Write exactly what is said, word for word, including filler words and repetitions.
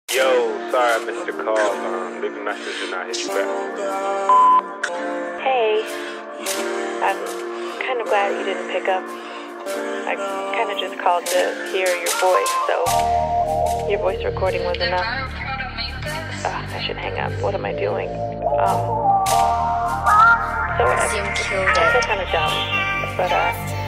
Yo, sorry I missed your call. Um, leave a message and I'll hit you back. Hey, I'm kind of glad you didn't pick up. I kind of just called to hear your voice, so your voice recording was enough. Uh, I should hang up. What am I doing? Um, so I, I feel kind of dumb, but uh.